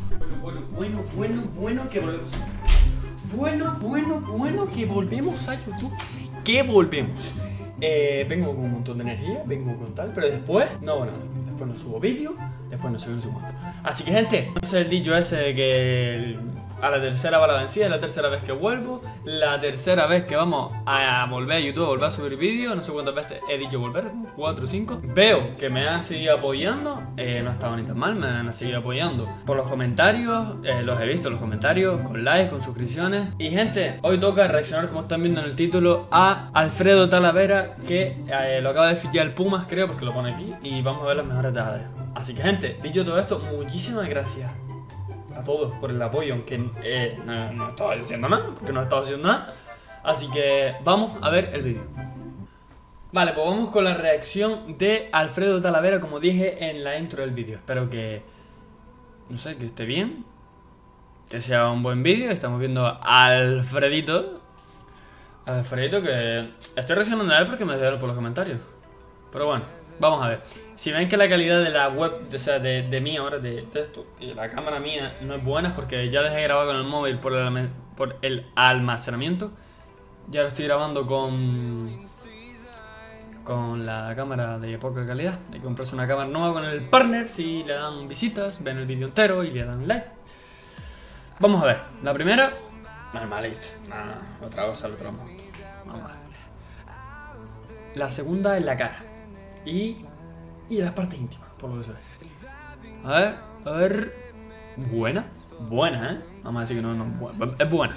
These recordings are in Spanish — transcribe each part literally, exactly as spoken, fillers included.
Bueno, bueno, bueno, bueno, bueno que volvemos. Bueno, bueno, bueno que volvemos a YouTube. Que volvemos. Eh, vengo con un montón de energía, vengo con tal, pero después no hago nada. Después no subo vídeo, después no sé, no sé cuánto. Así que gente, no sé el dicho ese de que el, a la tercera va la vencida, es la tercera vez que vuelvo, la tercera vez que vamos a volver a YouTube, a volver a subir vídeos. No sé cuántas veces he dicho volver, cuatro o cinco. Veo que me han seguido apoyando, eh, no ha estado ni tan mal, me han seguido apoyando por los comentarios, eh, los he visto los comentarios, con likes, con suscripciones. Y gente, hoy toca reaccionar, como están viendo en el título, a Alfredo Talavera, que eh, lo acaba de fichar el Pumas, creo, porque lo pone aquí, y vamos a ver las mejores tajadas. Así que gente, dicho todo esto, muchísimas gracias a todos por el apoyo, aunque eh, no, no estaba haciendo nada, porque no estaba haciendo nada. Así que vamos a ver el vídeo. Vale, pues vamos con la reacción de Alfredo Talavera, como dije en la intro del vídeo. Espero que, no sé, que esté bien, que sea un buen vídeo. Estamos viendo a Alfredito. Alfredito, que estoy reaccionando a él porque me dieron por los comentarios. Pero bueno, vamos a ver. Si ven que la calidad de la web, o sea, de, de mí ahora, de, de esto, y la cámara mía no es buena, es porque ya dejé de grabar con el móvil por el, por el almacenamiento. Ya lo estoy grabando con con la cámara de poca calidad. Hay que comprarse una cámara nueva con el partner. Si le dan visitas, ven el vídeo entero y le dan like. Vamos a ver, la primera, normalito, nada, otra cosa al otro mundo. Vamos a ver. La segunda es la cara y, y en las partes íntimas, por lo que se ve. A ver, a ver. Buena, buena, eh. Vamos a decir que no, no es buena. Es buena.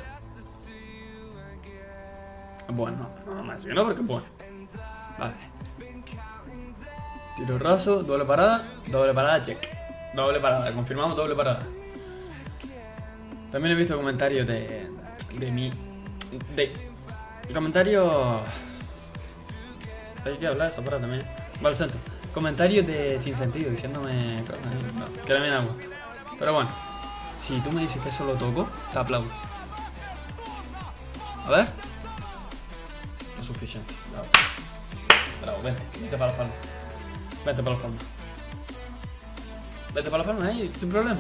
Es buena, no, no vamos a decir que no porque es buena. Vale. Tiro raso, doble parada, doble parada, check. Doble parada, confirmamos doble parada. También he visto comentarios de. de mi. de. comentarios. Hay que hablar de esa parada también. Vale, centro. Comentarios de sin sentido, diciéndome cosas no, que no me dan gusto. Pero bueno, si tú me dices que eso lo toco, te aplaudo. A ver. Lo suficiente. Bravo. Bravo, vente, vete para las palmas. Vete para las palmas. Vete para las palmas, ahí, sin problema.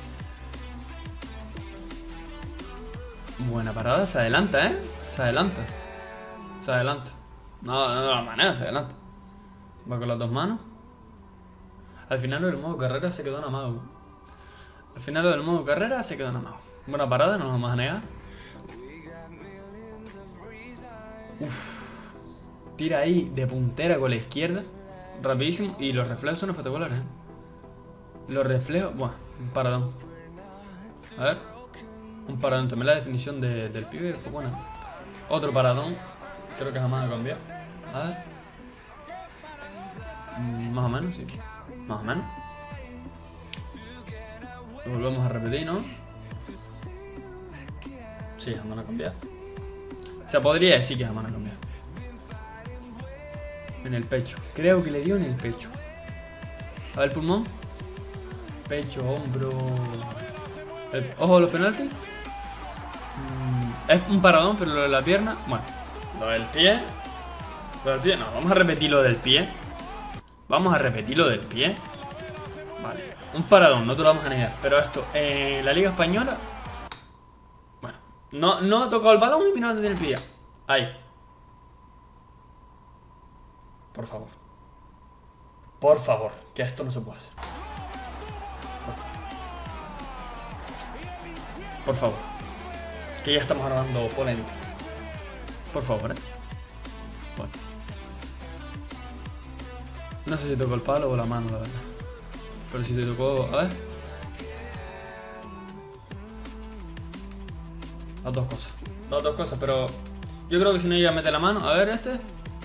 Buena parada, se adelanta, eh. Se adelanta. Se adelanta. No, no de la manera, se adelanta. Va con las dos manos. Al final del modo carrera se quedó en amago. Al final del modo carrera se quedó en amago. Buena parada, no nos vamos a negar. Uf. Tira ahí de puntera con la izquierda. Rapidísimo. Y los reflejos son espectaculares, ¿eh? Los reflejos... Bueno, un paradón. A ver. Un paradón. También la definición de, del pibe fue buena. Otro paradón. Creo que jamás ha cambiado. A ver. Mm, más o menos, sí. Más o menos. Lo volvemos a repetir, ¿no? Sí, jamás ha cambiado. Se podría decir que jamás ha cambiado. En el pecho. Creo que le dio en el pecho. A ver el pulmón. Pecho, hombro. El, ojo, los penaltis. Mm, es un paradón, pero lo de la pierna. Bueno, lo del pie. Lo del pie. No, vamos a repetir lo del pie. Vamos a repetir lo del pie. Vale. Un paradón, no te lo vamos a negar. Pero esto, en la Liga Española. Bueno, no, no ha tocado el balón y mira dónde tiene el pie. Ahí. Por favor. Por favor, que esto no se puede hacer. Por favor. Que ya estamos grabando polémicas. Por favor, eh. Bueno. No sé si tocó el palo o la mano, la verdad. Pero si te tocó... A ver. Las dos cosas. Las dos cosas, pero... Yo creo que si no iba a meter la mano... A ver, este...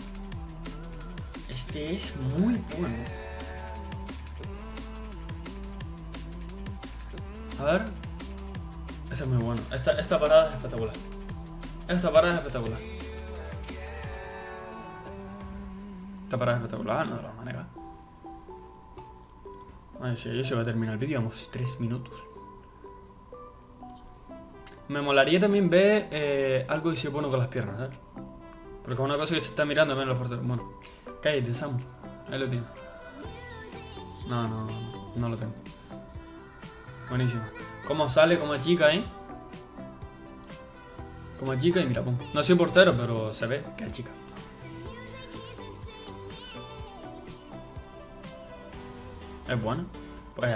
Este es muy bueno. A ver. Ese es muy bueno. Esta, esta parada es espectacular. Esta parada es espectacular. Esta parada es espectacular, no de la manera. A ver si yo se va a terminar el vídeo. Vamos, tres minutos. Me molaría también ver eh, algo que se pone con las piernas, ¿sabes? Porque es una cosa que se está mirando en los porteros. Bueno, cállate, Sam. Ahí lo tiene. No, no, no, no lo tengo. Buenísimo. Cómo sale como chica ahí. Como chica y mira, pum. No soy portero, pero se ve que es chica. Es bueno. Pues...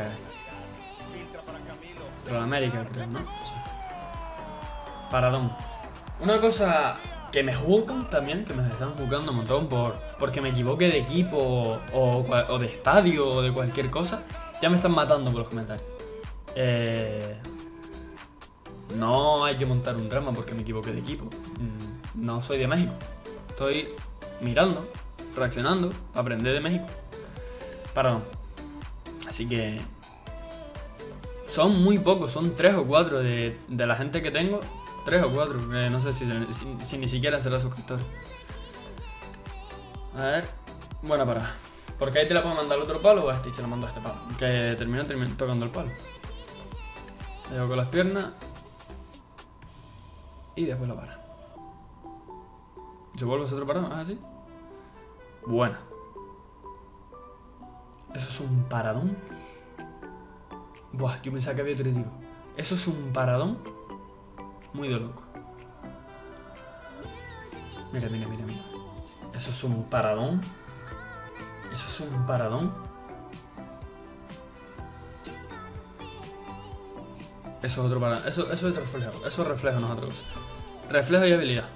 América, creo, ¿no? O sea, paradón. Una cosa que me juzgan también, que me están juzgando un montón por porque me equivoque de equipo o, o de estadio o de cualquier cosa, ya me están matando por los comentarios. Eh, no hay que montar un drama porque me equivoque de equipo. No soy de México. Estoy mirando, reaccionando, aprender de México. Perdón. Así que... son muy pocos, son tres o cuatro de, de la gente que tengo. Tres o cuatro, eh, no sé si, si, si ni siquiera será suscriptor. A ver, buena parada. Porque ahí te la puedo mandar al otro palo o a este y se la mando a este palo. Que terminó, terminó tocando el palo. Le hago con las piernas. Y después la para. ¿Se vuelve a hacer otro parado? Ah, sí. Buena. Eso es un paradón. Buah, yo pensaba que había otro tiro. Eso es un paradón muy de loco. Mira, mira, mira, mira. Eso es un paradón. Eso es un paradón. Eso es otro paradón. Eso, eso es reflejo. Eso es reflejo, no es otra cosa. Reflejo y habilidad.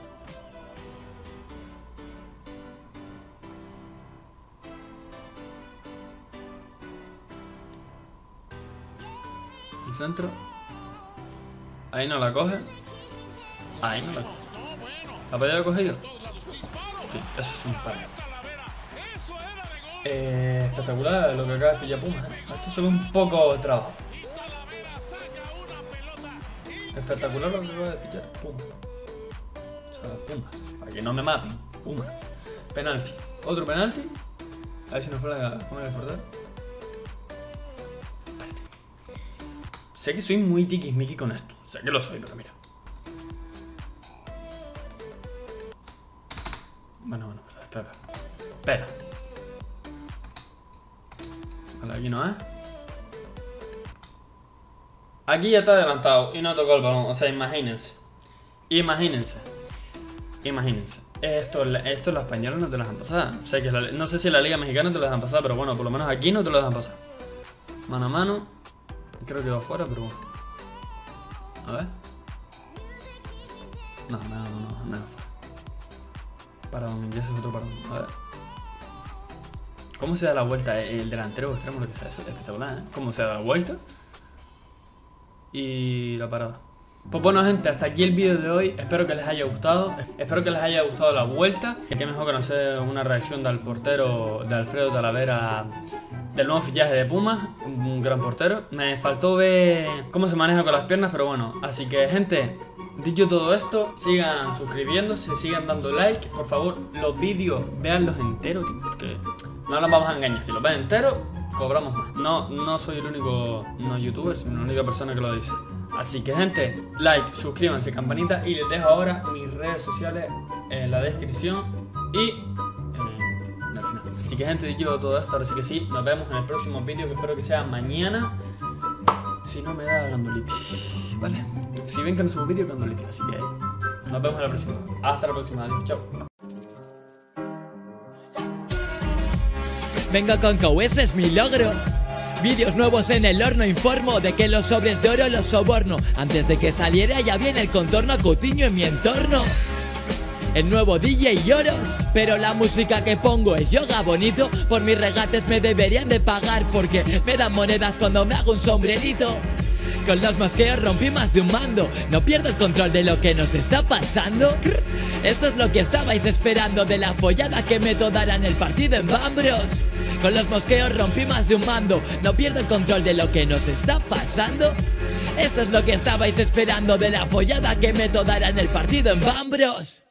El centro. Ahí no la coge. Ahí no la coge. ¿La podía haber cogido? Sí, eso es un paradón. Eh, espectacular lo que acaba de pillar Pumas, ¿eh? Esto se ve un poco trabajo. Espectacular lo que acaba de pillar Pumas. O sea, Pumas. Para que no me maten. Pumas. Penalti. Otro penalti. A ver si nos puede comer el portero. Sé que soy muy tiquismiqui con esto. Sé que lo soy, pero mira. Bueno, bueno, espera. Espera. Vale, aquí no es. Aquí ya está adelantado y no tocó el balón. O sea, imagínense. Imagínense. Imagínense. Esto, esto los españoles no te lo dejan pasar. O sea, que la, no sé si la Liga Mexicana te lo dejan pasar, pero bueno, por lo menos aquí no te lo dejan pasar. Mano a mano. Creo que va afuera, pero bueno. A ver. No, no, no, no, no. Parón, ya es otro parón. A ver. ¿Cómo se da la vuelta? El delantero o extremo, lo que sea. Eso es espectacular, ¿eh? ¿Cómo se da la vuelta? Y la parada. Pues bueno, gente, hasta aquí el vídeo de hoy. Espero que les haya gustado. Espero que les haya gustado la vuelta. Y que mejor conocer una reacción del portero de Alfredo Talavera, del nuevo fichaje de Pumas. Un gran portero. Me faltó ver cómo se maneja con las piernas, pero bueno. Así que, gente, dicho todo esto, sigan suscribiéndose, sigan dando like. Por favor, los vídeos, véanlos enteros, tío, porque no nos vamos a engañar. Si los ven enteros, cobramos más. No, no soy el único no youtuber, sino la única persona que lo dice. Así que, gente, like, suscríbanse, campanita. Y les dejo ahora mis redes sociales en la descripción y en el final. Así que, gente, dicho todo esto, ahora sí que sí, nos vemos en el próximo vídeo, que espero que sea mañana. Si no me da gandulitis, ¿vale? Si ven que no subo vídeo, gandulitis. Así que nos vemos en la próxima. Hasta la próxima, adiós, chao. Venga con Cou, ese es mi logro. Vídeos nuevos en el horno, informo de que los sobres de oro los soborno. Antes de que saliera ya viene el contorno a Coutinho en mi entorno. El nuevo D J Lloros, pero la música que pongo es yoga bonito. Por mis regates me deberían de pagar porque me dan monedas cuando me hago un sombrerito. Con los mosqueos rompí más de un mando. No pierdo el control de lo que nos está pasando. Esto es lo que estabais esperando de la follada que meto dará en el partido en Bambros. Con los mosqueos rompí más de un mando. No pierdo el control de lo que nos está pasando. Esto es lo que estabais esperando de la follada que meto dará en el partido en Bambros.